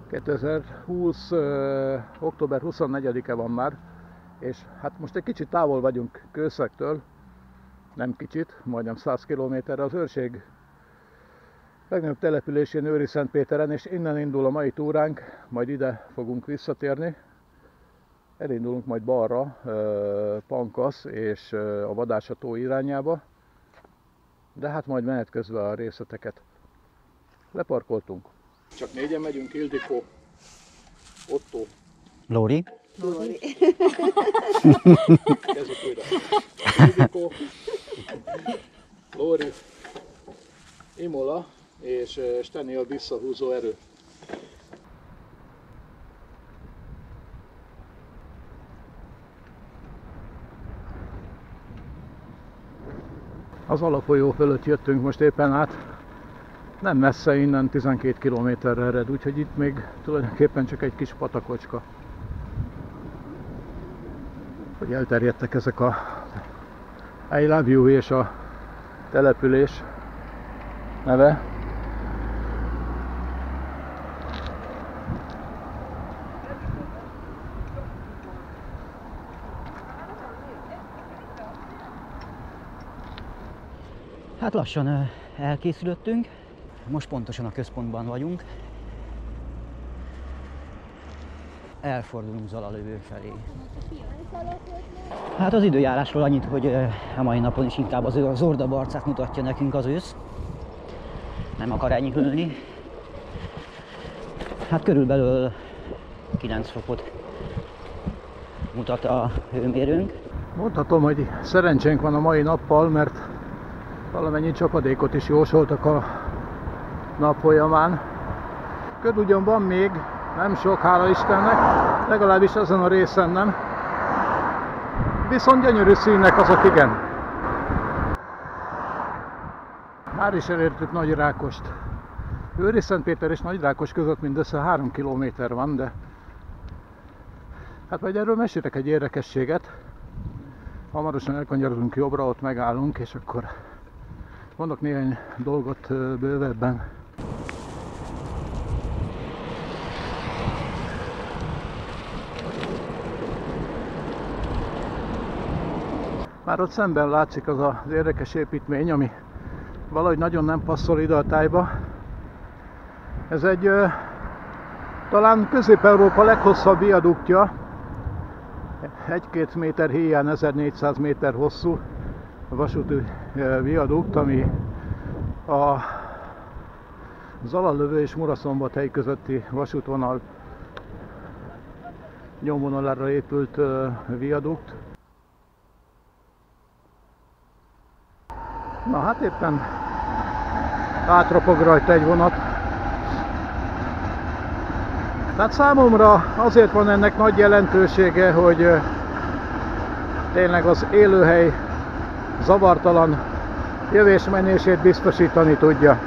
2020. október 24-e van már, és hát most egy kicsit távol vagyunk Kőszektől, nem kicsit, majdnem 100 km-re az őrség legnagyobb településén, Őriszentpéteren, és innen indul a mai túránk, majd ide fogunk visszatérni. Elindulunk majd balra, Pankasz és a Vadászató irányába, de hát majd menet közben a részleteket. Leparkoltunk. Csak négyen megyünk: Ildikó, Otto, Lóri. Kezdjük újra. Ildikó, Lóri, Imola és Steni a visszahúzó erő. Az alapfolyó fölött jöttünk most éppen át, nem messze innen, 12 km-re ered, úgyhogy itt még tulajdonképpen csak egy kis patakocska. Hogy elterjedtek ezek a I Love You és a település neve. Hát lassan elkészülöttünk, most pontosan a központban vagyunk. Elfordulunk Zalalövő felé. Hát az időjárásról annyit, hogy a mai napon is inkább az ordabarcát mutatja nekünk az ősz. Nem akar enyhülni. Hát körülbelül 9 fokot mutat a hőmérőnk. Mondhatom, hogy szerencsénk van a mai nappal, mert valamennyi csapadékot is jósoltak a nap folyamán. Köd ugyan van még, nem sok, hála Istennek, legalábbis ezen a részen nem. Viszont gyönyörű színek azok, igen. Már is elértük Nagyrákost. Őriszentpéter és Nagyrákos között mindössze 3 kilométer van, de hát majd erről mesélek egy érdekességet. Hamarosan elkanyarodunk jobbra, ott megállunk, és akkor mondok néhány dolgot bővebben. Már ott szemben látszik az az érdekes építmény, ami valahogy nagyon nem passzol ide a tájba. Ez egy talán Közép-Európa leghosszabb viaduktja, 1-2 méter héján 1400 méter hosszú vasúti viadukt, ami a Zalalövő és Muraszombathely közötti vasútvonal nyomvonalára épült viadukt. Na hát éppen átropog rajta egy vonat. Tehát számomra azért van ennek nagy jelentősége, hogy tényleg az élőhely zavartalan jövés-menését biztosítani tudja.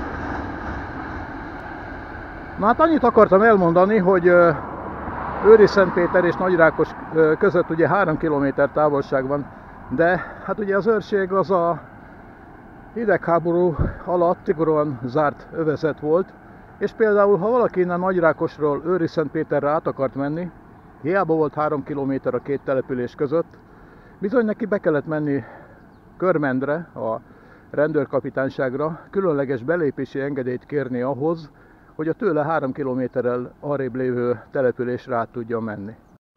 Na hát annyit akartam elmondani, hogy Őriszentpéter és Nagyrákos között ugye 3 km távolság van, de hát ugye az őrség az a hidegháború alatt szigorúan zárt övezet volt, és például ha valaki innen Nagyrákosról Őriszentpéterre át akart menni, hiába volt 3 km a két település között, bizony neki be kellett menni Körmendre, a rendőrkapitányságra, különleges belépési engedélyt kérni ahhoz, hogy a tőle 3 kilométerrel arrébb lévő településre át tudjon menni.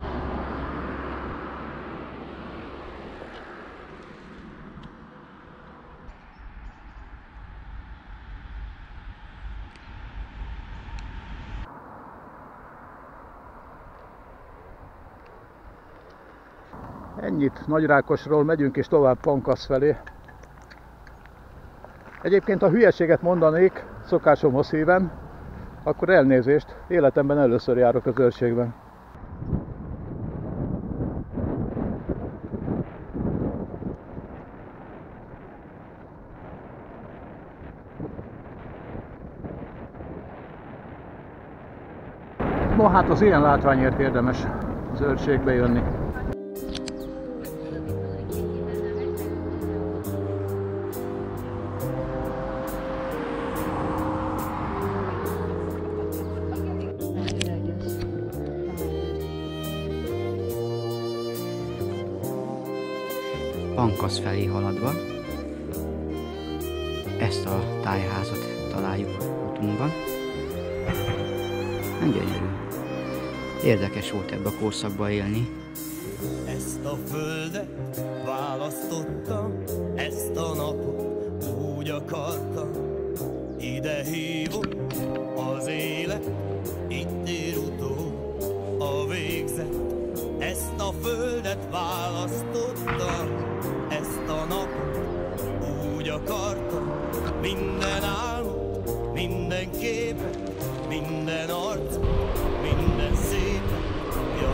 Ennyit Nagyrákosról, megyünk és tovább Pankasz felé. Egyébként, ha hülyeséget mondanék szokásomhoz híven, akkor elnézést, életemben először járok az őrségben. No hát az ilyen látványért érdemes az őrségbe jönni. Pankasz felé haladva. Ezt a tájházat találjuk utunkban. Gyönyörű. Érdekes volt ebbe a korszakba élni. Ezt a földet választottam, ezt a napot úgy akartam. Ide hívott az élet, itt ér utól a végzet. Ezt a földet választottam, ezt a napot úgy akartam. Minden álmot, minden képet, minden arcot, minden szépet, ja.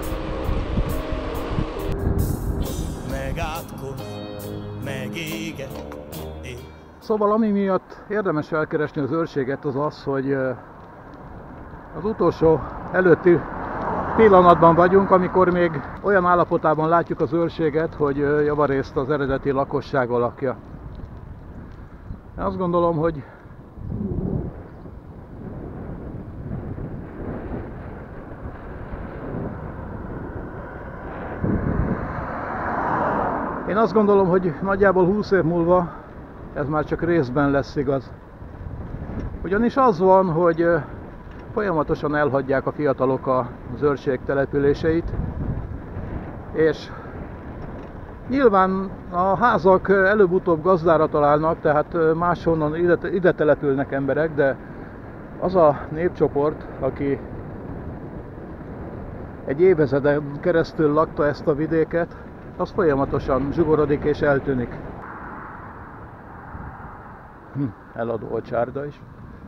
Megátkod, megéget. Szóval ami miatt érdemes felkeresni az őrséget, az az, hogy az utolsó előtti pillanatban vagyunk, amikor még olyan állapotában látjuk az őrséget, hogy javarészt az eredeti lakosság alakja. Én azt gondolom, hogy nagyjából 20 év múlva ez már csak részben lesz igaz. Ugyanis az van, hogy folyamatosan elhagyják a fiatalok az őrség településeit, és nyilván a házak előbb-utóbb gazdára találnak, tehát máshonnan ide települnek emberek, de az a népcsoport, aki egy évezeden keresztül lakta ezt a vidéket, az folyamatosan zsugorodik és eltűnik. Eladó a csárda is.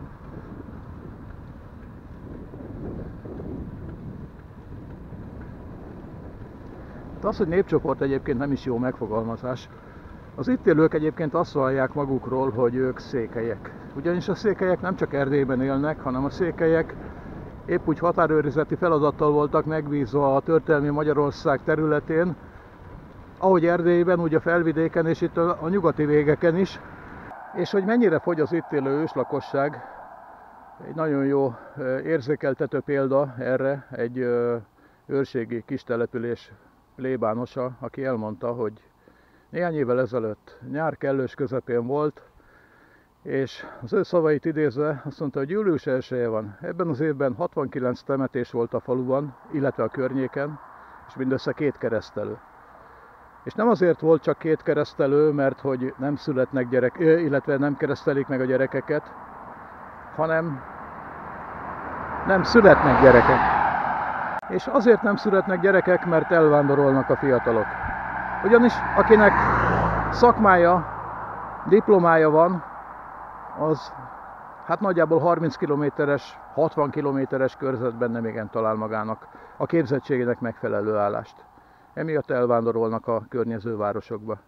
Az, hogy népcsoport egyébként nem is jó megfogalmazás. Az itt élők egyébként azt vallják magukról, hogy ők székelyek. Ugyanis a székelyek nem csak Erdélyben élnek, hanem a székelyek épp úgy határőrizeti feladattal voltak megbízva a történelmi Magyarország területén, ahogy Erdélyben, úgy a felvidéken és itt a nyugati végeken is. És hogy mennyire fogy az itt élő őslakosság, egy nagyon jó érzékeltető példa erre egy őrségi kistelepülés plébánosa, aki elmondta, hogy néhány évvel ezelőtt nyár kellős közepén volt, és az ő szavait idézve azt mondta, hogy július 1-e van. Ebben az évben 69 temetés volt a faluban, illetve a környéken, és mindössze 2 keresztelő. És nem azért volt csak 2 keresztelő, mert hogy nem születnek illetve nem keresztelik meg a gyerekeket, hanem nem születnek gyerekek. És azért nem születnek gyerekek, mert elvándorolnak a fiatalok. Ugyanis akinek szakmája, diplomája van, az hát nagyjából 30 kilométeres, 60 kilométeres körzetben nem igen talál magának a képzettségének megfelelő állást. Emiatt elvándorolnak a környező városokba.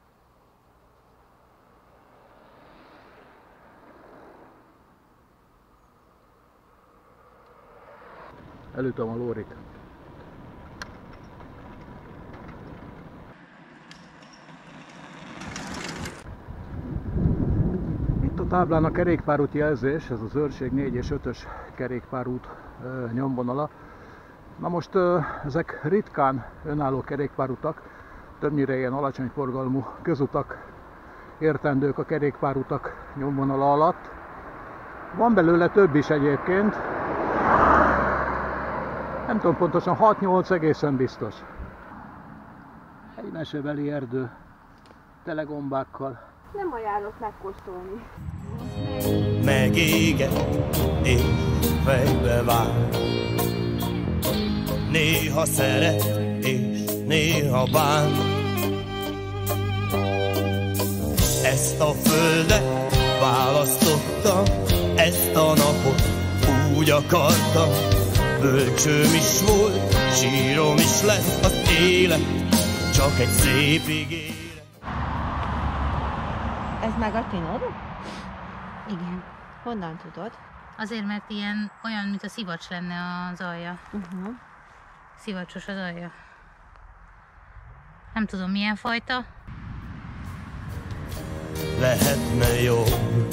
Elütöm a lórit. Itt a táblán a kerékpárút jelzés, ez az őrség 4 és 5-ös kerékpárút nyomvonala. Na most ezek ritkán önálló kerékpárutak, többnyire ilyen alacsony forgalmú közutak értendők a kerékpárutak nyomvonala alatt. Van belőle több is egyébként, nem tudom pontosan, 6-8 egészen biztos. Egy mesebeli erdő, tele gombákkal. Nem ajánlok megkóstolni. Megéget és fejbe vár. Néha szeret és néha bán. Ezt a földet választottam, ezt a napot úgy akartam. Bölcsőm is volt, sírom is lesz az élet, csak egy szép ígéret. Ez meg a tinod? Igen. Honnan tudod? Azért, mert ilyen olyan, mint a szivacs lenne az alja. Szivacsos az alja. Nem tudom milyen fajta. Lehetne jó,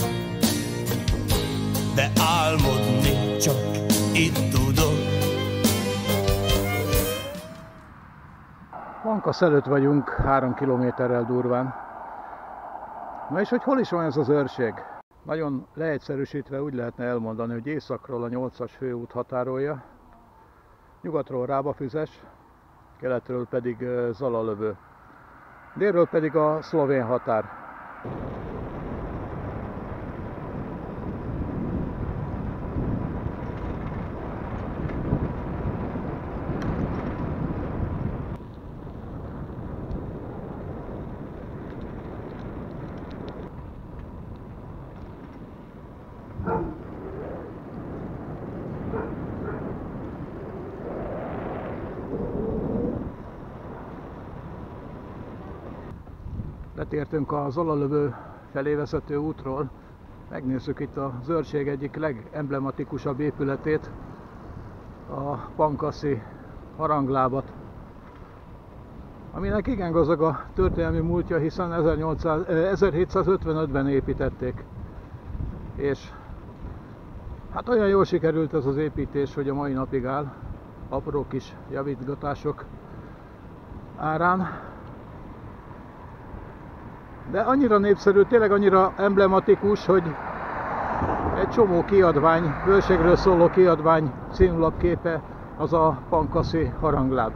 de álmodni csak itt tudod. Ma Pankasz előtt vagyunk 3 kilométerrel durván. Na és hogy hol is van ez az őrség? Nagyon leegyszerűsítve úgy lehetne elmondani, hogy északról a 8-as főút határolja, nyugatról Rábafüzes, keletről pedig Zalalövő, délről pedig a szlovén határ. Letértünk a Zalalövő felé vezető útról, megnézzük itt az őrség egyik legemblematikusabb épületét, a pankaszi haranglábat, aminek igen gazdag a történelmi múltja, hiszen 1755-ben építették. És hát olyan jól sikerült ez az építés, hogy a mai napig áll, apró kis javítgatások árán. De annyira népszerű, tényleg annyira emblematikus, hogy egy csomó kiadvány, őrségről szóló kiadvány címlapképe az a pankaszi harangláb.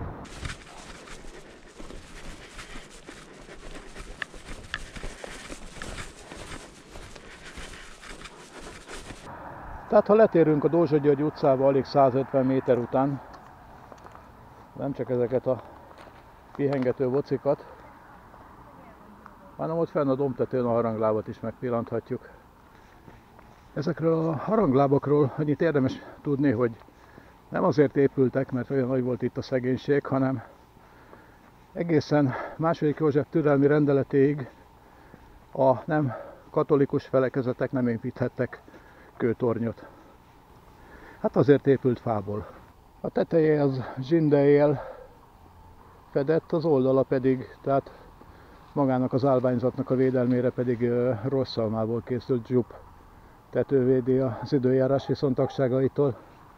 Tehát ha letérünk a Dózsa György utcába alig 150 méter után, nem csak ezeket a pihengető bocikat, hanem ott fenn a dombtetőn a haranglábat is megpillanthatjuk. Ezekről a haranglábakról annyit érdemes tudni, hogy nem azért épültek, mert olyan nagy volt itt a szegénység, hanem egészen II. József türelmi rendeletéig a nem katolikus felekezetek nem építhettek kőtornyot. Hát azért épült fából. A teteje az zsindejjel fedett, az oldala pedig, tehát magának az állványzatnak a védelmére pedig rosszalmából készült zsup tetővédi az időjárás viszontagságaitól.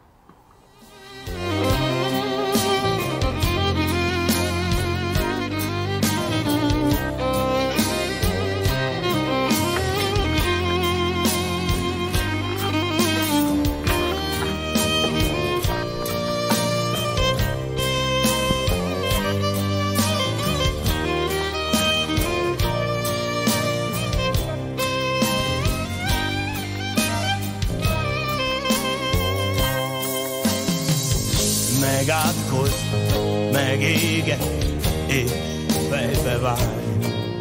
Megátkoz, megége, és fejbe vág.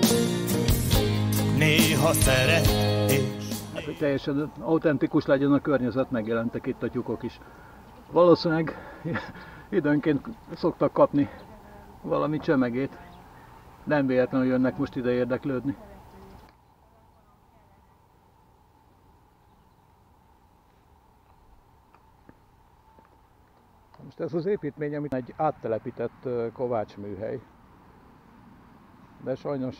Néha szeret, és... Hát, hogy teljesen autentikus legyen a környezet, megjelentek itt a tyúkok is. Valószínűleg időnként szoktak kapni valami csemegét. Nem véletlenül jönnek most ide érdeklődni. Most ez az építmény, amit egy áttelepített kovácsműhely, de sajnos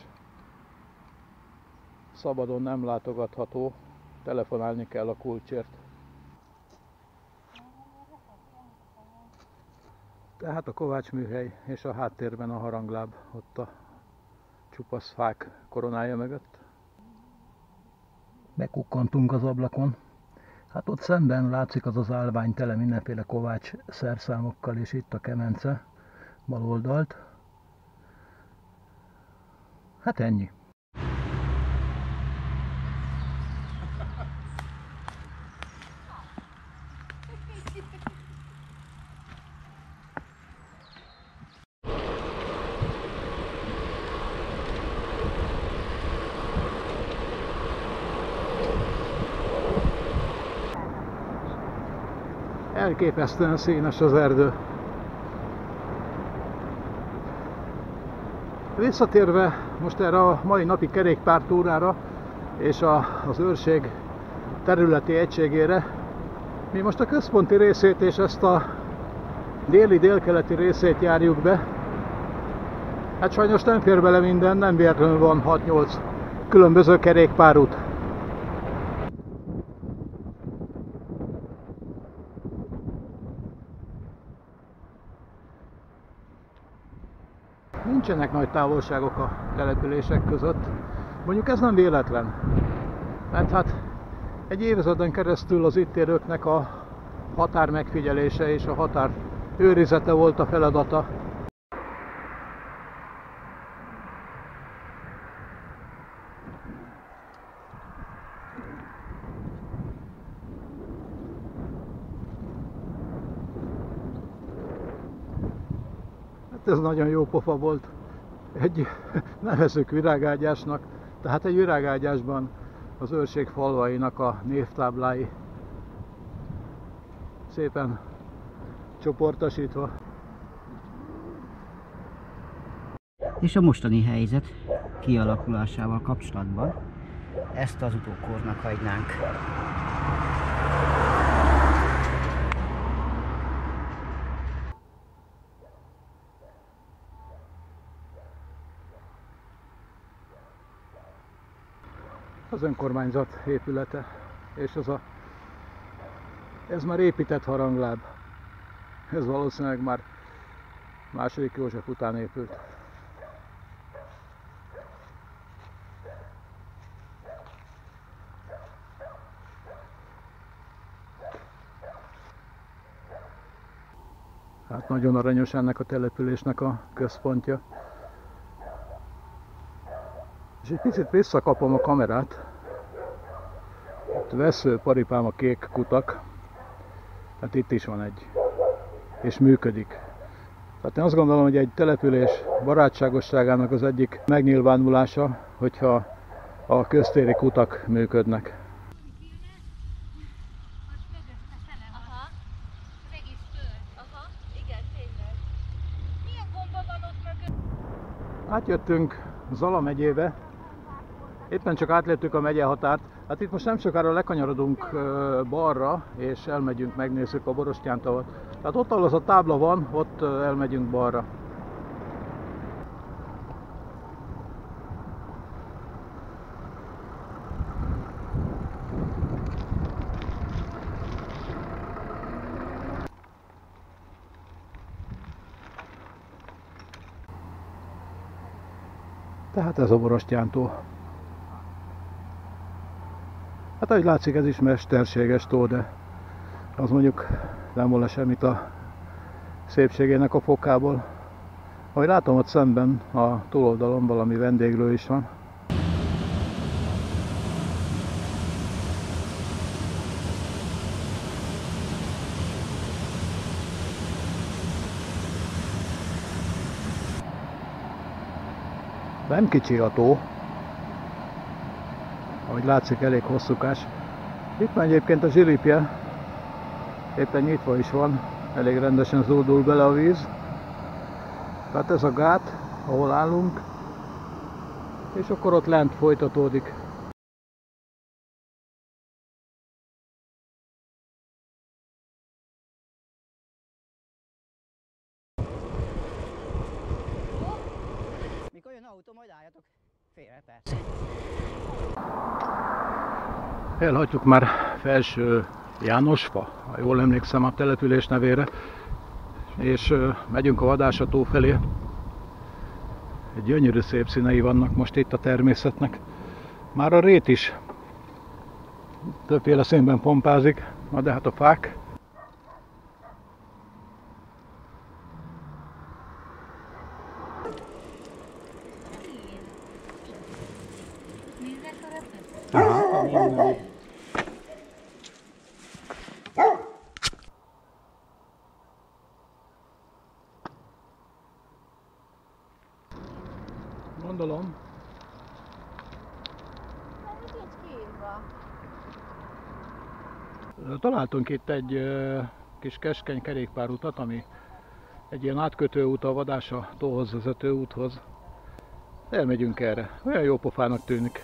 szabadon nem látogatható, telefonálni kell a kulcsért. Tehát a kovácsműhely és a háttérben a harangláb, ott a csupasz fák koronája mögött. Bekukkantunk az ablakon. Hát ott szemben látszik az az állvány tele mindenféle kovács szerszámokkal, és itt a kemence bal oldalt. Hát ennyi. Elképesztően színes az erdő. Visszatérve most erre a mai napi kerékpártúrára és az őrség területi egységére, mi most a központi részét és ezt a déli-délkeleti részét járjuk be. Hát sajnos nem fér bele minden, nem véletlenül van 6-8 különböző kerékpárút. Nincsenek nagy távolságok a települések között. Mondjuk ez nem véletlen. Mert hát egy évezreden keresztül az itt élőknek a határ megfigyelése és a határ őrizete volt a feladata. Hát ez nagyon jó pofa volt. Egy nevezzük virágágyásnak, tehát egy virágágyásban az őrség falvainak a névtáblái szépen csoportosítva. És a mostani helyzet kialakulásával kapcsolatban ezt az utókornak hagynánk. Az önkormányzat épülete, és ez már épített harangláb. Ez valószínűleg már II. József után épült. Hát nagyon aranyos ennek a településnek a központja. És egy picit visszakapom a kamerát. Itt vesző, paripám a kék kutak. Hát itt is van egy. És működik. Tehát én azt gondolom, hogy egy település barátságosságának az egyik megnyilvánulása, hogyha a köztéri kutak működnek. Átjöttünk Zala megyébe, éppen csak átléptük a megyehatárt. Hát itt most nem sokára lekanyarodunk balra, és elmegyünk, megnézzük a Borostyán-tavat. Tehát ott, ahol az a tábla van, ott elmegyünk balra. Tehát ez a Borostyán-tó. Hát ahogy látszik, ez is mesterséges tó, de az mondjuk nem volna semmit a szépségének a fokából. Ahogy látom, ott szemben a túloldalon valami vendéglő is van. Nem kicsi a tó, ahogy látszik, elég hosszúkás. Itt már egyébként a zsilipje, éppen nyitva is van, elég rendesen zúdul bele a víz. Tehát ez a gát, ahol állunk, és akkor ott lent folytatódik. Mikor jön autó, majd álljatok félre, persze. Elhagyjuk már Felső Jánosfa, ha jól emlékszem a település nevére, és megyünk a Vadásató felé. Egy gyönyörű szép színei vannak most itt a természetnek. Már a rét is többféle színben pompázik, na de hát a fák. Gondolom. Találtunk itt egy kis keskeny kerékpárutat, ami egy ilyen átkötő út a Vadásatóhoz vezető úthoz. Elmegyünk erre. Olyan jó pofának tűnik.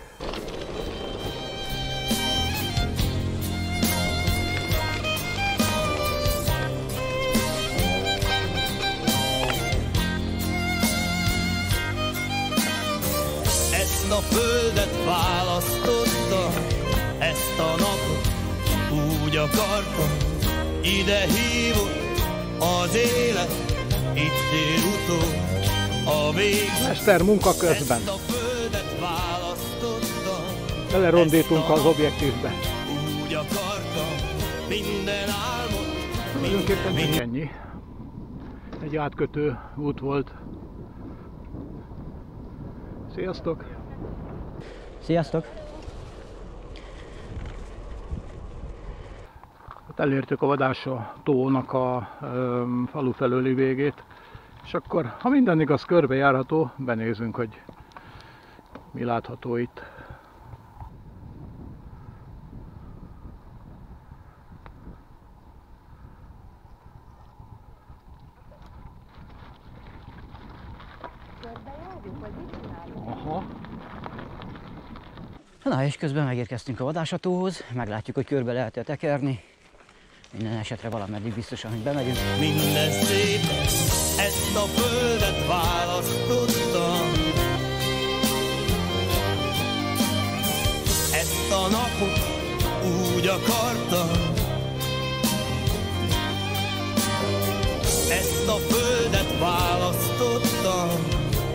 Ezt a földet választotta, ezt a napot úgy akarta, ide hívott az élet, itt él utol a vég. Mester munka közben. Ezt a földet választottam. Belerondítunk az objektívbe. Úgy akartam, minden álmot, Tulajdonképpen csak ennyi. Egy átkötő út volt. Sziasztok! Sziasztok! Elértük a Vadásó tónak a falu felőli végét, és akkor, ha minden igaz, körbejárható, benézünk, hogy mi látható itt. Aha. Na és közben megérkeztünk a Vadástóhoz, meglátjuk, hogy körbe lehet-e tekerni. Minden esetre valameddig biztosan, hogy bemegyünk. minden szép, ezt a földet választottam. Ezt a napot úgy akartam. Ezt a földet választottam.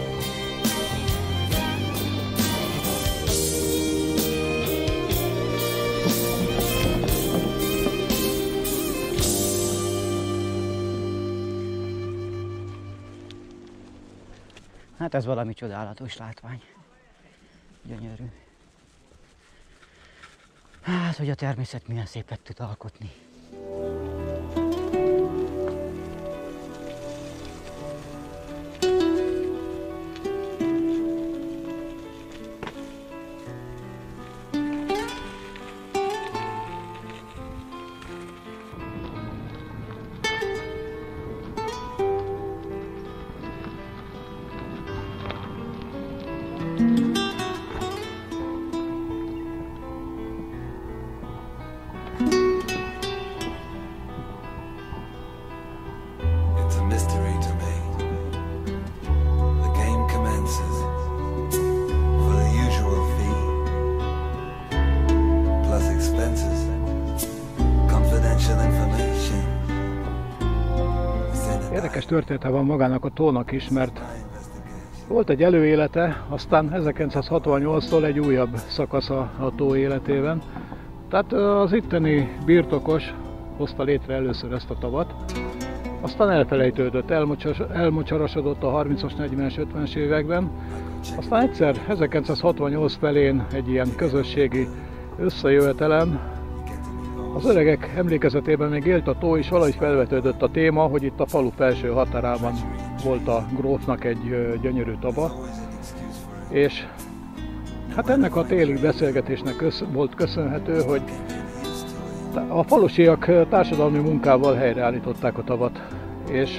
Hát ez valami csodálatos látvány. Gyönyörű. Hát, hogy a természet milyen szépet tud alkotni. It's a mystery to me. The game commences for the usual fee, plus expenses, confidential information. Érdekes története van magának a tónak is, mert volt egy előélete, aztán 1968-tól egy újabb szakasza a tó életében. Tehát az itteni birtokos hozta létre először ezt a tavat, aztán elfelejtődött, elmocsarosodott a 30-as, 40-es, 50-es években. Aztán egyszer 1968 felén egy ilyen közösségi összejövetelen az öregek emlékezetében még élt a tó, és valahogy felvetődött a téma, hogy itt a falu felső határában volt a grófnak egy gyönyörű tava, és hát ennek a téli beszélgetésnek volt köszönhető, hogy a falusiak társadalmi munkával helyreállították a tavat, és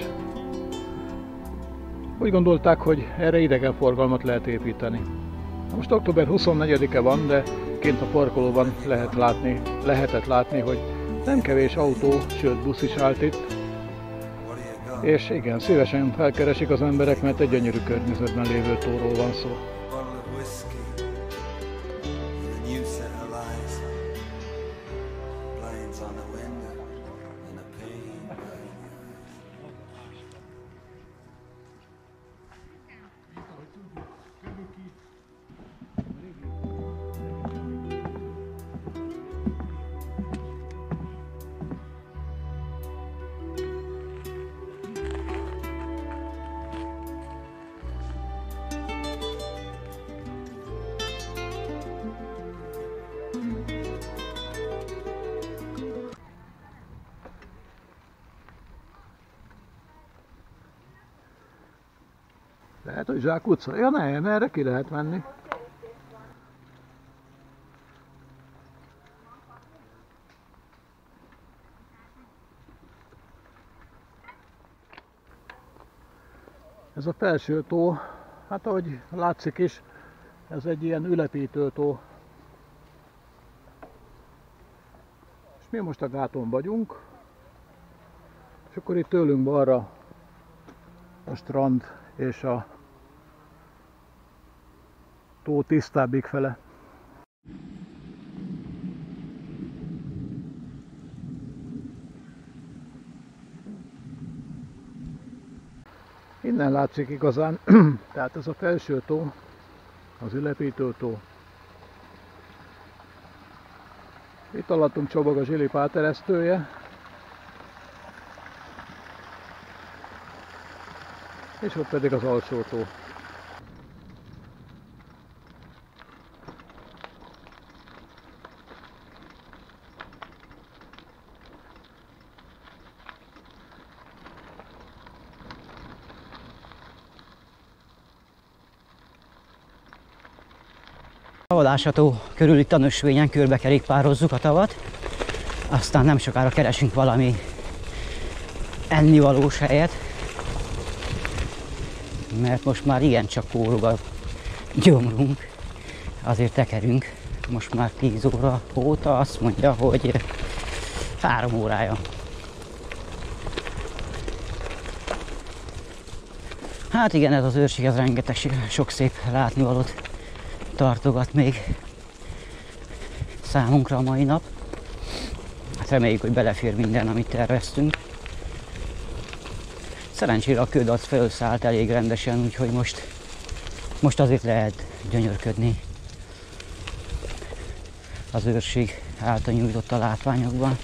úgy gondolták, hogy erre idegenforgalmat lehet építeni. Most október 24-e van, de kint a parkolóban lehetett látni, hogy nem kevés autó, sőt busz is állt itt. És igen, szívesen felkeresik az emberek, mert egy gyönyörű környezetben lévő tóról van szó. Lehet, hogy zsákutca? Ja nem, erre ki lehet menni. Ez a felső tó, hát ahogy látszik is, ez egy ilyen ülepítő tó. És mi most a gáton vagyunk, és akkor itt tőlünk balra a strand és a tó tisztábbik fele. Innen látszik igazán, tehát ez a felső tó, az Ülepítő tó. Itt alattunk csobog a Zsili páteresztője. És ott pedig az alsó tó. A Vadászató körül itt a nösvényen körbe kerékpározzuk a tavat, aztán nem sokára keresünk valami ennivalós helyet, mert most már igencsak kórog a gyomrunk, azért tekerünk. Most már 10 óra óta azt mondja, hogy 3 órája. Hát igen, ez az őrség, ez rengeteg sok szép látnivalót tartogat még számunkra a mai nap. Hát reméljük, hogy belefér minden, amit terveztünk. Szerencsére a köd az felszállt elég rendesen, úgyhogy most azért lehet gyönyörködni az őrség által nyújtott a látványokban.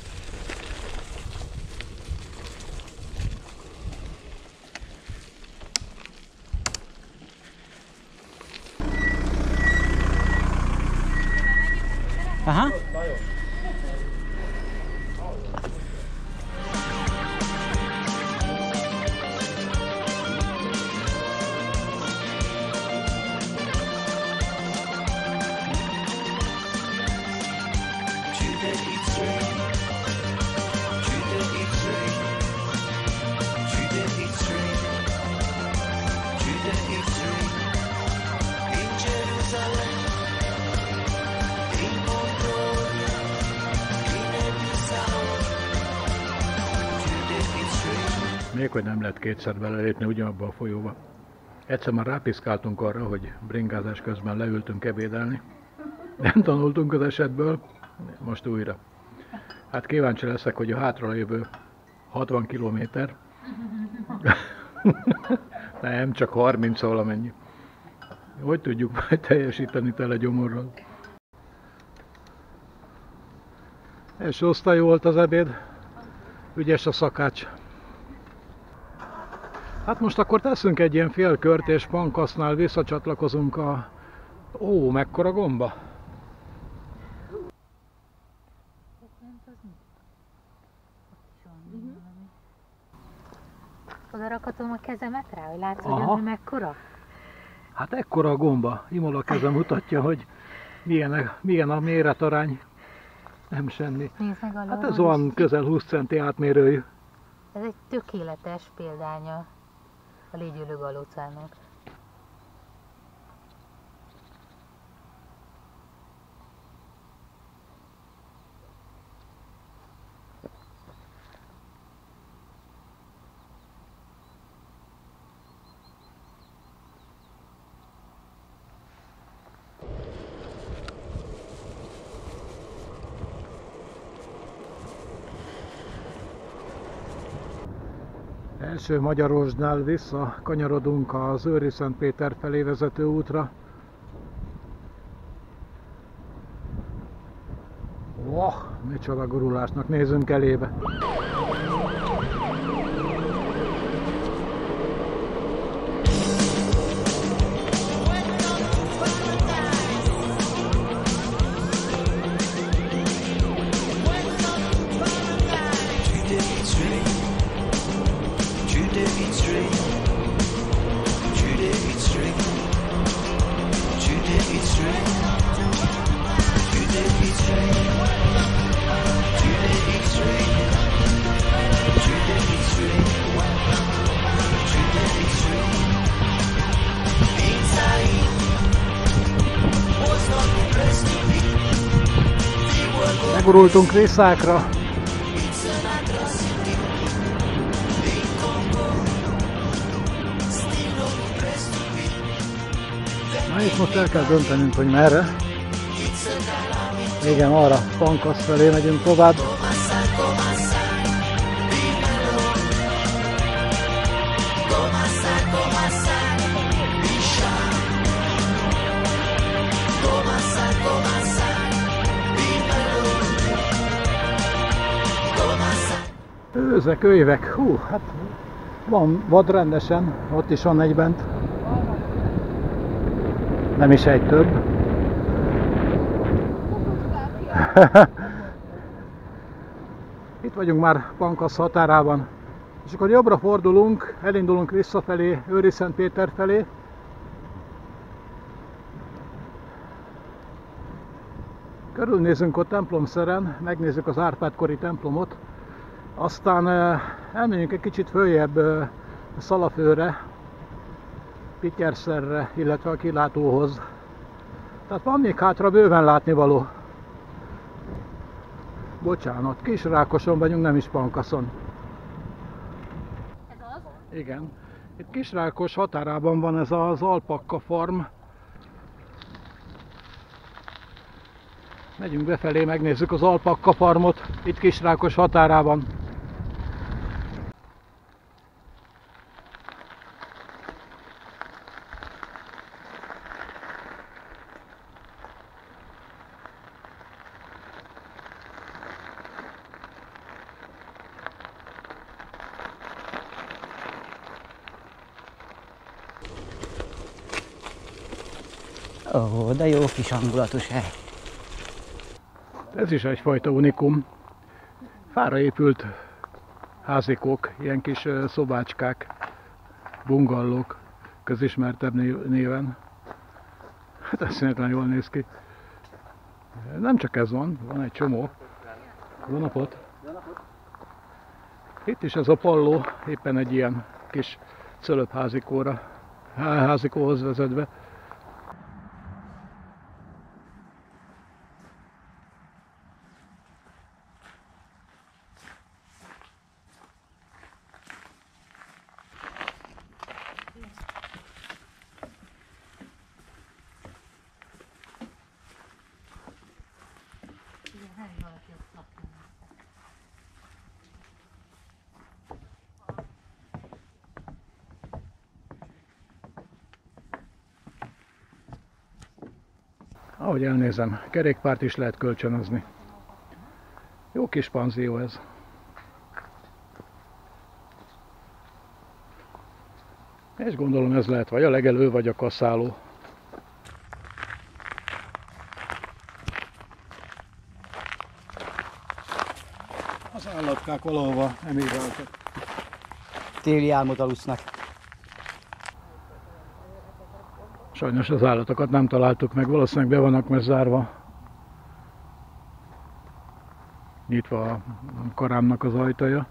Aha. Még hogy nem lehet kétszer belelépni ugyanabba a folyóba. Egyszer már rápiszkáltunk arra, hogy bringázás közben leültünk ebédelni. Nem tanultunk az esetből, most újra. Hát kíváncsi leszek, hogy a hátralévő 60 kilométer, nem, csak 30 valamennyi. Hogy tudjuk majd teljesíteni tele gyomorral. Első osztályú volt az ebéd, ügyes a szakács. Hát most akkor teszünk egy ilyen félkört, és Pankasznál visszacsatlakozunk a... Ó, mekkora gomba! Oda rakhatom a kezemet rá, hogy látszódjon, hogy mekkora? Hát ekkora a gomba. Imola a kezem mutatja, hogy milyen a méretarány. Nem semmi. Nézd meg, Hát ez olyan közel 20 centi átmérőjű. Ez egy tökéletes példánya a légyűlő galócának. Első Magyarósdnál vissza kanyarodunk az Őriszentpéter felé vezető útra. Oh, micsoda gurulásnak nézünk elébe! Megurultunk Risszákra. Na és most el kell döntenünk, hogy merre. Igen, arra, Pankasz felé megyünk tovább. Kőzek, évek, hú, hát van vad rendesen, ott is van egy bent. Nem is egy, több. Itt vagyunk már Pankasz határában. És akkor jobbra fordulunk, elindulunk visszafelé, Őriszentpéter felé. Körülnézünk ott templomszeren, megnézzük az Árpád-kori templomot. Aztán elmegyünk egy kicsit följebb Szalafőre, Pityerszerre, illetve a kilátóhoz. Tehát van még hátra bőven látnivaló. Bocsánat, Kisrákoson vagyunk, nem is Pankaszon. Ez az? Igen. Itt Kisrákos határában van ez az alpakka farm. Megyünk befelé, megnézzük az alpakka farmot, itt Kisrákos határában. Ó, de jó kis hangulatos hely. Ez is egyfajta unikum. Fára épült házikók, ilyen kis szobácskák, bungallók, közismertebb néven. Hát eszméletlen jól néz ki. Nem csak ez van, van egy csomó. Jó napot! Itt is ez a palló, éppen egy ilyen kis házikóhoz vezetve. Ahogy elnézem, kerékpárt is lehet kölcsönözni. Jó kis panzió ez. És gondolom ez lehet vagy a legelő, vagy a kaszáló. Az állatkák valahova emigráltak. Téli álmot alusznak. Sajnos az állatokat nem találtuk meg, valószínűleg be vannak már zárva. Nyitva a karámnak az ajtaja.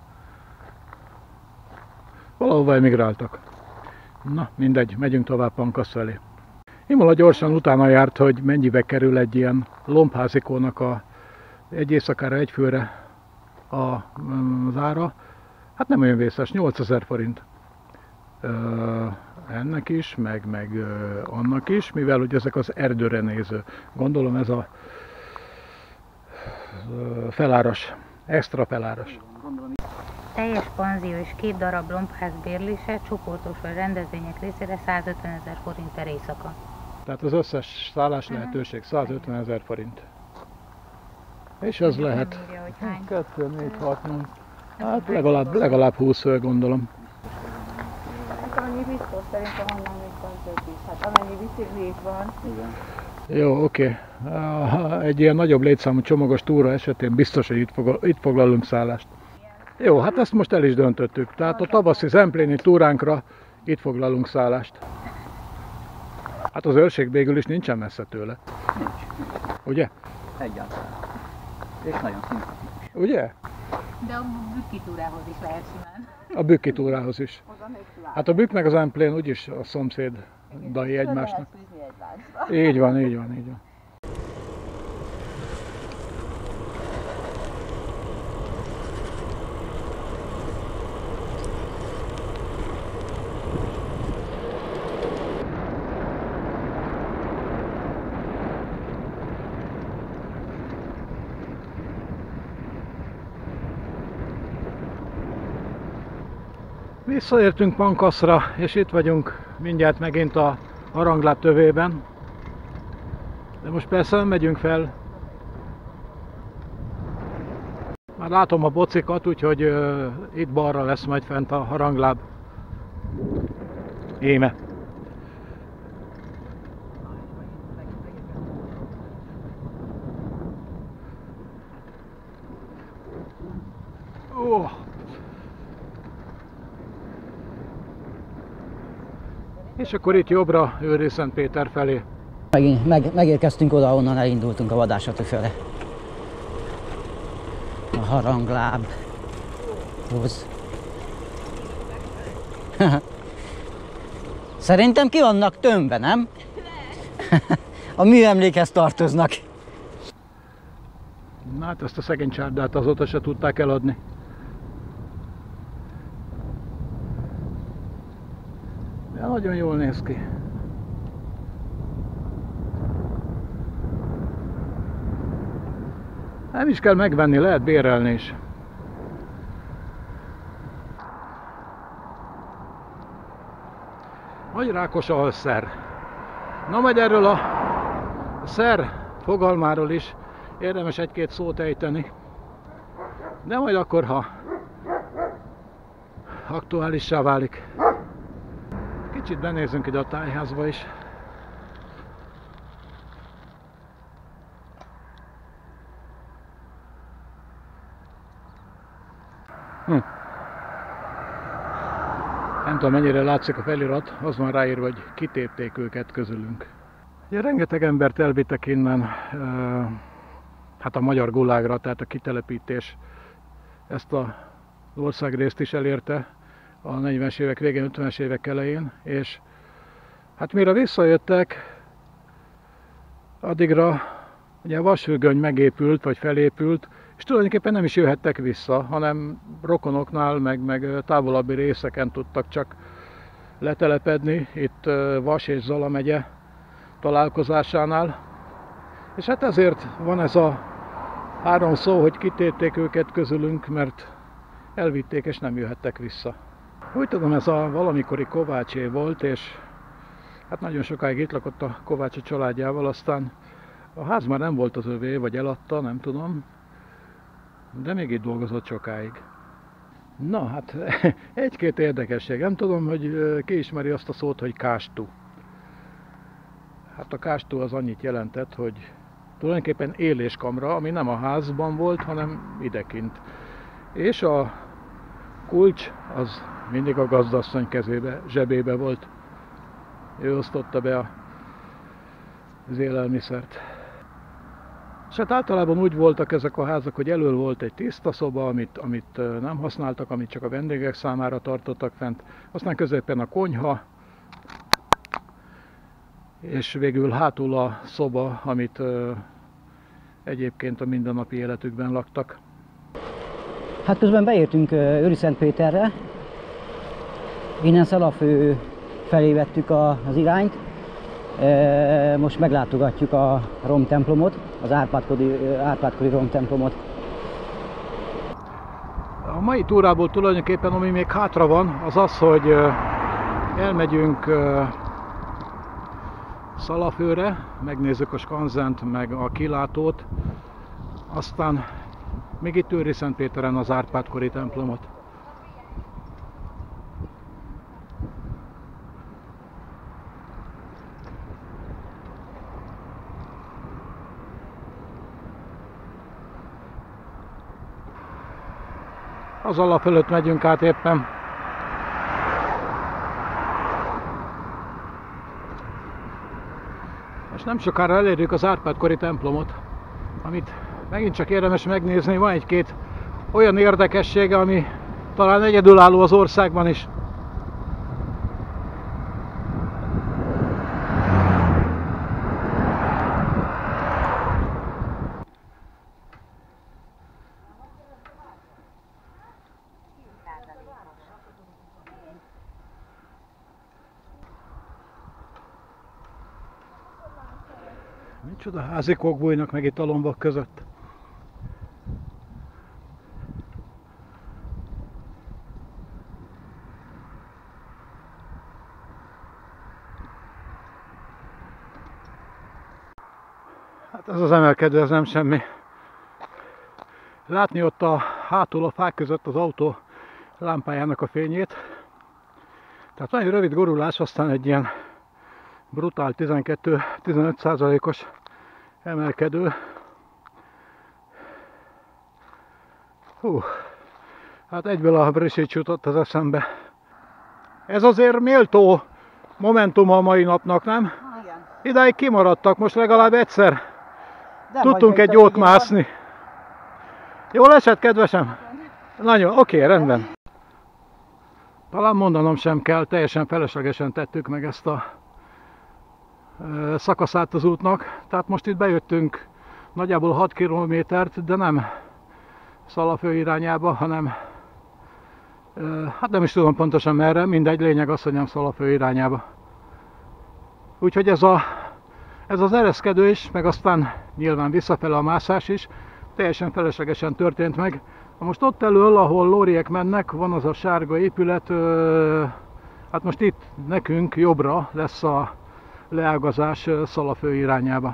Valahova emigráltak. Na, mindegy, megyünk tovább Pankasz felé. Imola gyorsan utána járt, hogy mennyibe kerül egy ilyen lombházikónak egy éjszakára, egy főre az ára. Hát nem olyan vészes, 8000 forint. Ennek is, meg annak is, mivel hogy ezek az erdőre néző. Gondolom ez a feláras, extra feláras. Teljes panzió és 2 darab lombház bérlése csoportos vagy rendezvények részére 150 000 forint per éjszaka. Tehát az összes szállás lehetőség 150 000 forint. És ez lehet 2, 4, 6, 8, hát legalább 20 fő, gondolom. Annyi biztos szerintem annál még van több is. Hát amennyi bicikli van. Igen. Jó, oké. Egy ilyen nagyobb létszámú csomagos túra esetén biztos, hogy itt foglalunk szállást. Jó, hát ezt most el is döntöttük. Tehát a tavaszi zempléni túránkra itt foglalunk szállást. Hát az őrség végül is nincsen messze tőle. Nincs. Ugye? Egyáltalán. És nagyon szimpatikus. Ugye? De a bükki túrához is lehet simán. A bükki túrához is. Hát a bükk meg az emplén úgyis a szomszédai egymásnak. Így van, így van, így van. Visszaértünk Pankaszra, és itt vagyunk mindjárt megint a Harangláp tövében. De most persze nem megyünk fel. Már látom a bocikat, úgyhogy itt balra lesz majd fent a harangláb. Éme. Oh. És akkor itt jobbra Őriszentpéter felé. Megérkeztünk oda, onnan elindultunk a vadászati fele. A haranglábhoz. Szerintem ki vannak tömve, nem? A műemlékhez tartoznak. Na hát ezt a szegény csárdát azóta se tudták eladni. De nagyon jól néz ki. Nem is kell megvenni, lehet bérelni is. Nagy Rákosalszer. Na majd erről a szer fogalmáról is érdemes egy-két szót ejteni. De majd akkor, ha aktuálissá válik. Kicsit benézünk ide a tájházba is. Nem tudom, mennyire látszik a felirat, az van ráírva, hogy kitépték őket közülünk. Ugye rengeteg embert elvittek innen, hát a magyar gulágra, tehát a kitelepítés ezt az országrészt is elérte a 40-es évek végén, 50-es évek elején, és hát mire visszajöttek, addigra ugye a vasfüggöny megépült, vagy felépült, és tulajdonképpen nem is jöhettek vissza, hanem rokonoknál, meg távolabbi részeken tudtak csak letelepedni, itt Vas és Zala megye találkozásánál. És hát ezért van ez a három szó, hogy kitépték őket közülünk, mert elvitték és nem jöhettek vissza. Úgy tudom, ez a valamikori Kovácsé volt, és hát nagyon sokáig itt lakott a Kovács a családjával, aztán a ház már nem volt az övé, vagy eladta, nem tudom, de még itt dolgozott sokáig. Na hát, egy-két érdekesség. Nem tudom, hogy ki ismeri azt a szót, hogy kástú. Hát a kástú az annyit jelentett, hogy tulajdonképpen éléskamra, ami nem a házban volt, hanem idekint. És a kulcs az mindig a gazdasszony kezébe, zsebébe volt. Ő osztotta be az élelmiszert. És hát általában úgy voltak ezek a házak, hogy elől volt egy tiszta szoba, amit nem használtak, amit csak a vendégek számára tartottak fent. Aztán középen a konyha, és végül hátul a szoba, amit egyébként a mindennapi életükben laktak. Hát közben beértünk Őriszentpéterre, innen Szalafő felé vettük az irányt. Most meglátogatjuk a romtemplomot, az árpádkori romtemplomot. A mai túrából tulajdonképpen ami még hátra van, az az, hogy elmegyünk Szalafőre, megnézzük a skanzent, meg a kilátót, aztán még itt Őriszentpéteren az árpádkori templomot. Az alap fölött megyünk át éppen. Most nem sokára elérjük az árpádkori templomot, amit megint csak érdemes megnézni. Van egy-két olyan érdekessége, ami talán egyedülálló az országban is. Micsoda házikok bújnak meg itt a lombok között. Hát ez az emelkedő, ez nem semmi. látni ott a hátul a fák között az autó lámpájának a fényét. Tehát nagyon rövid gurulás, aztán egy ilyen brutál 12-15%-os emelkedő. Hú, hát egyből a Brisics jutott az eszembe. Ez azért méltó momentuma a mai napnak, nem? Igen. Idáig kimaradtak, most legalább egyszer De tudtunk egy jót mászni. Jól esett, kedvesem? Nagyon, oké, rendben. Talán mondanom sem kell, teljesen feleslegesen tettük meg ezt a szakaszát az útnak. Tehát most itt bejöttünk nagyjából 6 kilométert, de nem Szalaföld irányába, hanem hát nem is tudom pontosan merre, mindegy, lényeg az, hogy nem Szalaföld irányába. Úgyhogy ez az ereszkedő is, meg aztán nyilván visszafele a mászás is teljesen feleslegesen történt meg. Most ott elől, ahol lóriek mennek, van az a sárga épület, hát most itt nekünk jobbra lesz a leágazás Szalaföld irányába.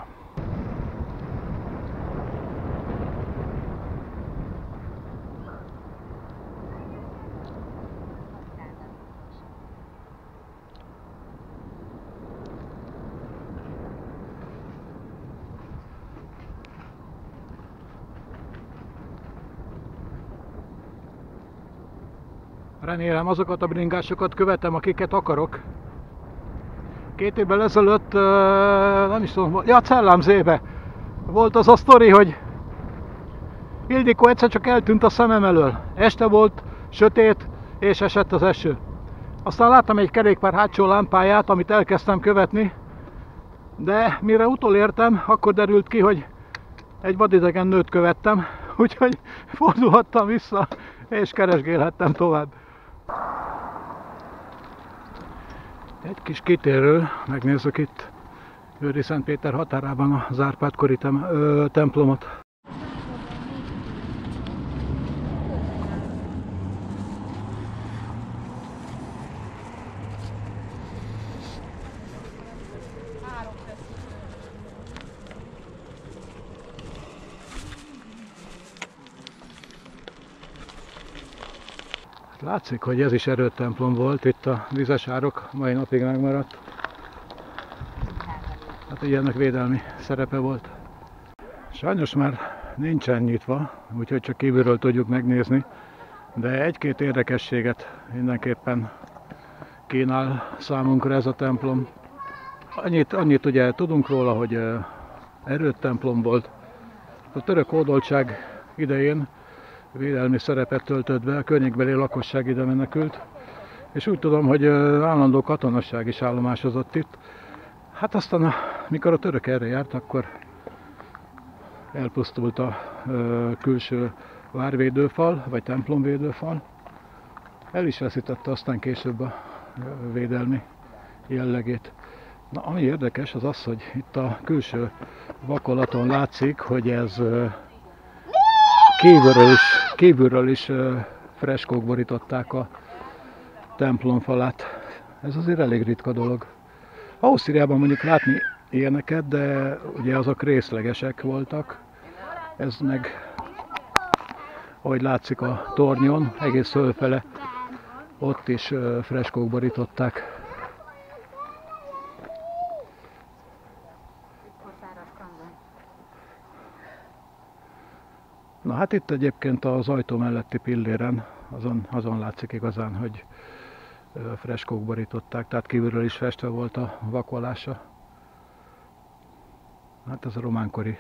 Remélem azokat a bringásokat követem, akiket akarok. 2 évvel ezelőtt, nem is tudom, ja, Cellámzébe volt az a sztori, hogy Ildikó egyszer csak eltűnt a szemem elől. Este volt, sötét, és esett az eső. Aztán láttam egy kerékpár hátsó lámpáját, amit elkezdtem követni, de mire utolértem, akkor derült ki, hogy egy vadidegen nőt követtem, úgyhogy fordulhattam vissza, és keresgélhettem tovább. Egy kis kitérő, megnézzük itt Őriszentpéter határában az Árpád-kori templomot. Látszik, hogy ez is erődtemplom volt, itt a vizes árok mai napig megmaradt. Hát ilyennek védelmi szerepe volt. Sajnos már nincsen nyitva, úgyhogy csak kívülről tudjuk megnézni, de egy-két érdekességet mindenképpen kínál számunkra ez a templom. Annyit ugye tudunk róla, hogy erődtemplom volt. A török hódoltság idején védelmi szerepet töltött be, a környékbeli lakosság ide menekült, és úgy tudom, hogy állandó katonasság is állomásozott itt. Hát aztán, mikor a török erre járt, akkor elpusztult a külső várvédőfal, vagy templomvédőfal. El is veszítette aztán később a védelmi jellegét. Na, ami érdekes, az az, hogy itt a külső vakolaton látszik, hogy ez kívülről is freskók borították a templom falát. Ez azért elég ritka dolog. Ausztriában mondjuk látni ilyeneket, de ugye azok részlegesek voltak. Ez meg, ahogy látszik a tornyon, egész fölfele, ott is freskók borították. Na hát itt egyébként az ajtó melletti pilléren, azon látszik igazán, hogy freskók borították, tehát kívülről is festve volt a vakolása. Hát ez a románkori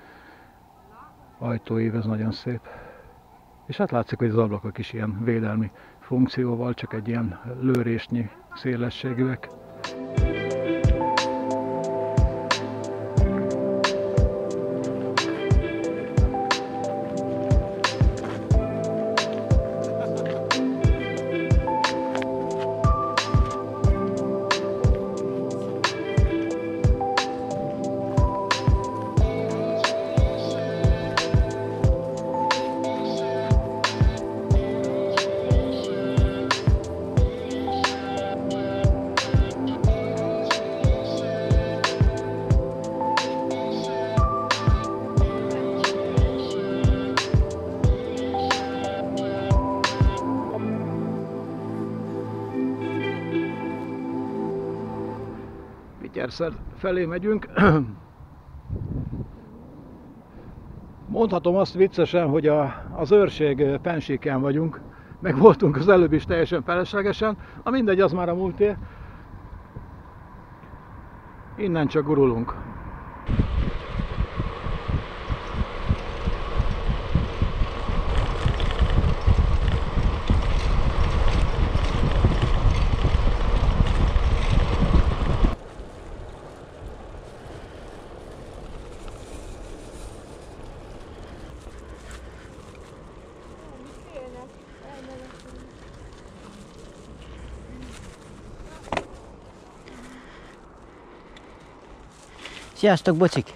ajtóív, ez nagyon szép. És hát látszik, hogy az ablakok is ilyen védelmi funkcióval, csak egy ilyen lőrésnyi szélességűek. Pityerszer felé megyünk. Mondhatom azt viccesen, hogy az őrség Pensíkján vagyunk, meg voltunk az előbb is teljesen feleslegesen, mindegy, az már a múlté. Innen csak gurulunk. Sziasztok, bocik!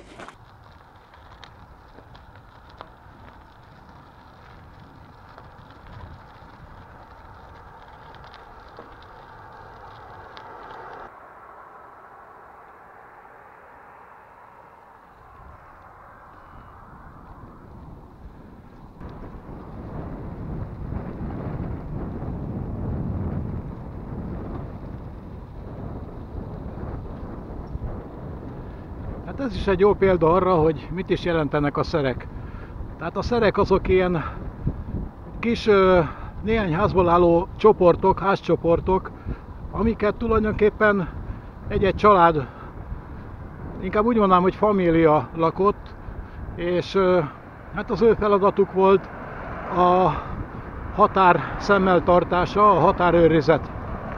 Hát ez is egy jó példa arra, hogy mit is jelentenek a szerek. Tehát a szerek azok ilyen kis, néhány házból álló csoportok, házcsoportok, amiket tulajdonképpen egy-egy család, inkább úgy mondanám, hogy família lakott, és hát az ő feladatuk volt a határ szemmel tartása, a határőrizet.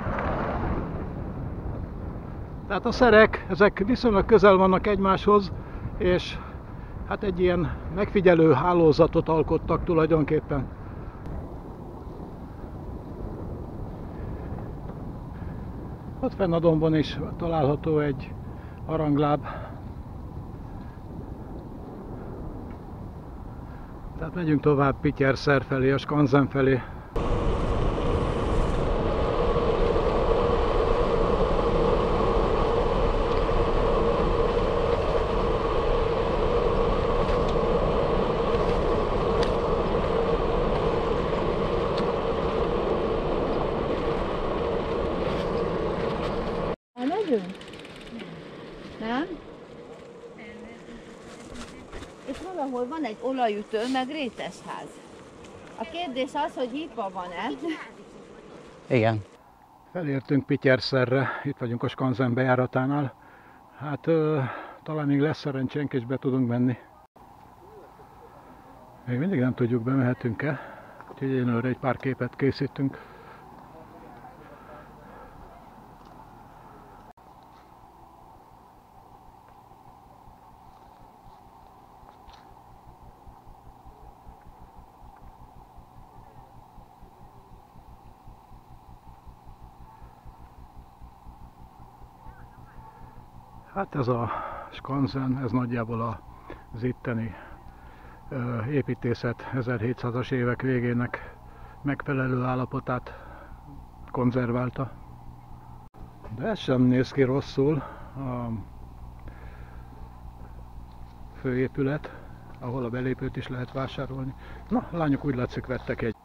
Tehát a szerek, ezek viszonylag közel vannak egymáshoz, és hát egy ilyen megfigyelő hálózatot alkottak tulajdonképpen. Ott fenn a dombon is található egy harangláb. Tehát megyünk tovább Pityerszer felé, a skanzen felé. Nem? És valahol van egy olajütő, meg rétesház. A kérdés az, hogy nyitva van-e? Igen. Felértünk Pityerszerre, itt vagyunk a skanzen bejáratánál. Hát talán még lesz szerencsénk és be tudunk menni. Még mindig nem tudjuk, bemehetünk-e. Úgyhogy egyelőre egy pár képet készítünk. Hát ez a skanzen, ez nagyjából az itteni építészet 1700-as évek végének megfelelő állapotát konzerválta. De ez sem néz ki rosszul, a főépület, ahol a belépőt is lehet vásárolni. Na, lányok úgy látszik vettek egy.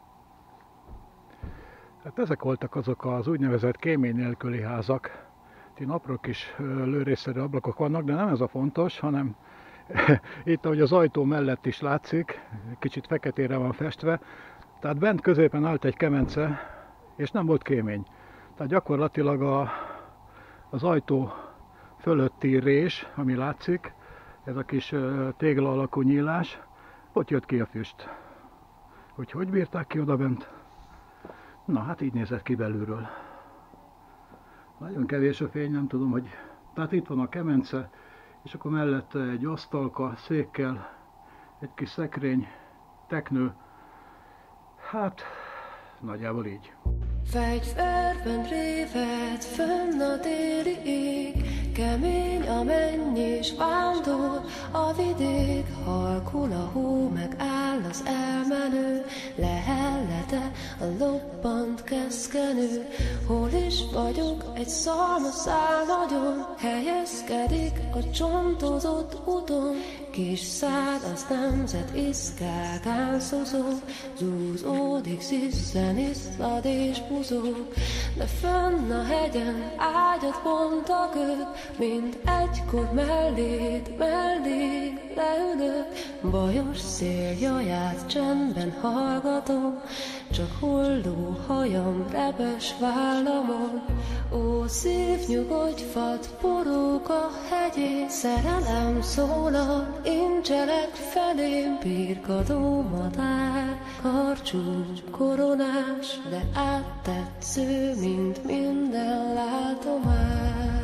Hát ezek voltak azok az úgynevezett kémény nélküli házak. Itt apró kis lőrészszerű ablakok vannak, de nem ez a fontos, hanem itt, ahogy az ajtó mellett is látszik, kicsit feketére van festve, tehát bent középen állt egy kemence, és nem volt kémény. Tehát gyakorlatilag az ajtó fölötti rés, ami látszik, ez a kis tégla alakú nyílás, ott jött ki a füst. Hogy bírták ki oda bent? Na, hát így nézett ki belülről. Nagyon kevés a fény, nem tudom, hogy... Tehát itt van a kemence, és akkor mellette egy asztalka, székkel, egy kis szekrény, teknő. Hát, nagyjából így. Fegyverben réved fönn a déli ég, kemény a menny és vándor a vidék, halkul a hó meg áll áll az elmenő, lehellete a lobbant keszkenő. Hol is vagyok, egy szalmaszál nagyon, helyezkedik a csontozott úton. Kis szád az nemzet iszkákán szozog, zúzódik, sziszen, iszlad és buzog. De fönn a hegyen ágyat bontak ők, mint egykor melléd leülök. Bajos szél jaját csendben hallgatom, csak hulló hajam repes vállamon. Ó, szív, nyugodj, vad forog a hegyén, szerelem szólal, incselek felém. Birkadó madár, karcsú koronás, de áttetsző, mint minden látomás.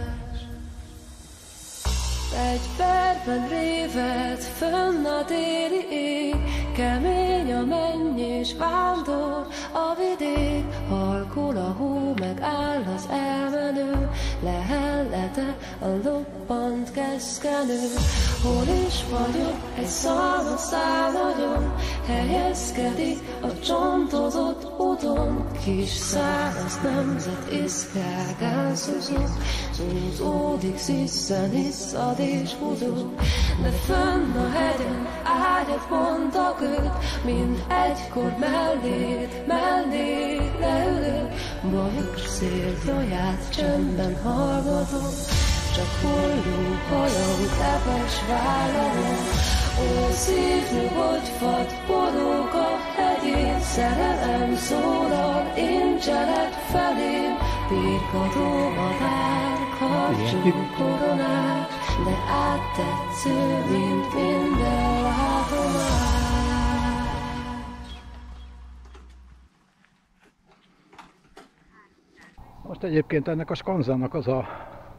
Fegyverben réved fönn a déli ég, kemény a menny és vándor a vidék. Halkul a hó, megáll az elmenő, lehellete a lobbant keszkenő. Hol is vagyok, egy szalmaszál nagyon, helyezkedik a csontozott úton. Kis száraz nemzet iszkákán szuzog, zúzódik, sziszen, iszad és húzog. De fönn a hegyen ágyat bontak ők, mint egykor melléd leülök. Bajos szél jaját csendben hallgatom, csak hulló hajam repes vállamon. Ó, szív, nyugodj, vad forog a hegyén, szerelem szólal, incselek felém. Birkadó madár, karcsú koronás, de áttetsző, mint minden látomás. Most egyébként ennek a skanzának az a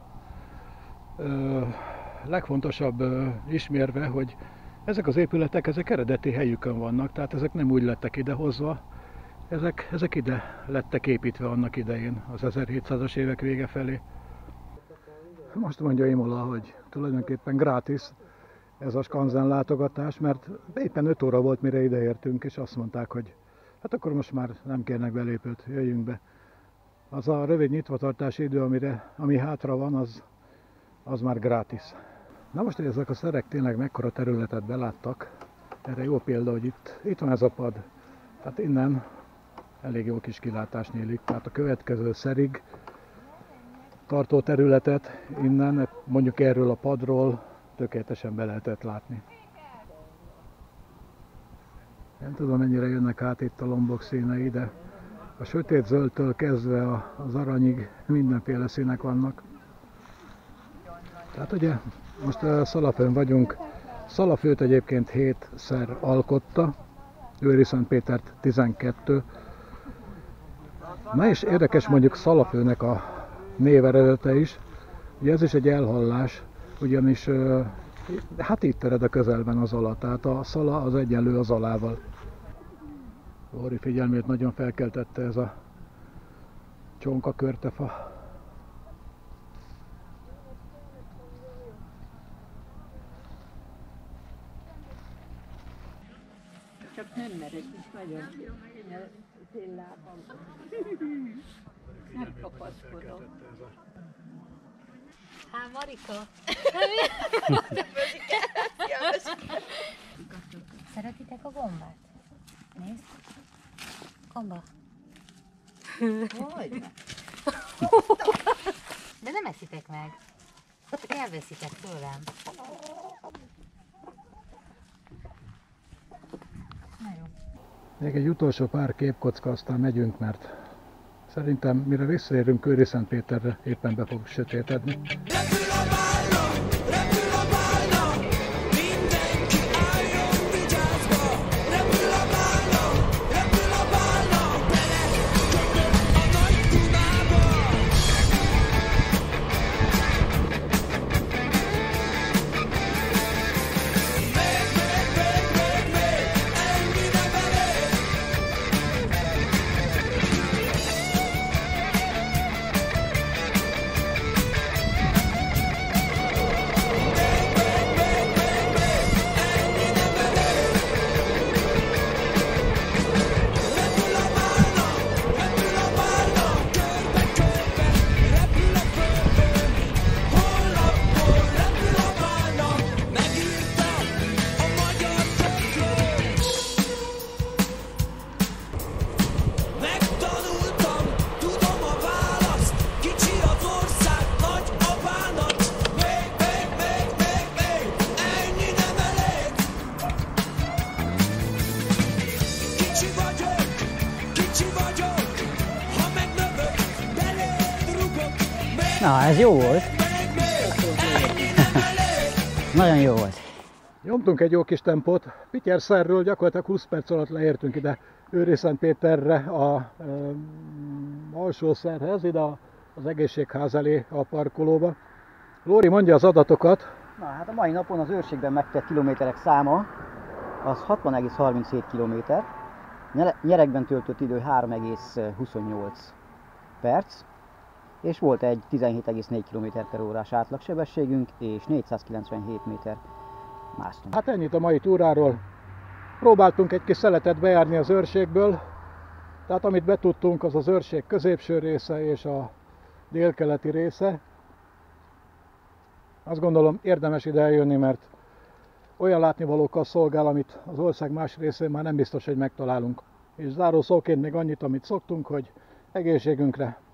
legfontosabb ismérve, hogy ezek az épületek, ezek eredeti helyükön vannak, tehát ezek nem úgy lettek idehozva, ezek ide lettek építve annak idején, az 1700-as évek vége felé. Most mondja Imola, hogy tulajdonképpen gratis ez a skanzen látogatás, mert éppen 5 óra volt, mire ideértünk, és azt mondták, hogy hát akkor most már nem kérnek belépőt, jöjjünk be. Az a rövid nyitvatartási idő, ami hátra van, az már gratis. Na most, hogy ezek a szerek tényleg mekkora területet beláttak, erre jó példa, hogy itt van ez a pad. Tehát innen elég jó kis kilátás nyílik. Tehát a következő szerig tartó területet innen, mondjuk erről a padról tökéletesen be lehetett látni. Nem tudom, mennyire jönnek át itt a lombok színei, de a sötét zöldtől kezdve az aranyig mindenféle színek vannak. Tehát ugye most Szalafön vagyunk. Szalafőt egyébként 7-szer alkotta, Őriszentpétert 12. Na és érdekes mondjuk Szalafőnek a név eredete is. Ugye ez is egy elhallás, ugyanis hát itt ered a közelben az ala, tehát a szala az egyenlő az alával. Lóri figyelmét nagyon felkeltette ez a csonka körtefa. Csak nem mered is nagyon. Én lábam. Nem kapaszkodom. Há, Marika! Szeretitek a gombát? Nézd! Gomba! Hogy? De nem eszitek meg! Csak elveszitek tőlem. Na jó. Még egy utolsó pár képkocka, aztán megyünk, mert szerintem mire visszaérünk Őriszentpéterre, éppen be fog sötétedni. Na, ez jó volt. Nagyon jó volt. Nyomtunk egy jó kis tempót. Pityerszerről gyakorlatilag 20 perc alatt leértünk ide Őriszentpéterre a alsószerhez, ide az egészségház elé a parkolóba. Lóri mondja az adatokat. Na, hát a mai napon az őrségben megtett kilométerek száma az 60,37 km. Nyeregben töltött idő 3,28 perc, és volt egy 17,4 km/h átlagsebességünk, és 497 méter másztunk. Hát ennyit a mai túráról. Próbáltunk egy kis szeletet bejárni az őrségből, tehát amit betudtunk, az az őrség középső része és a délkeleti része. Azt gondolom érdemes ide eljönni, mert olyan látnivalókkal szolgál, amit az ország más részén már nem biztos, hogy megtalálunk. És záró szóként még annyit, amit szoktunk, hogy egészségünkre!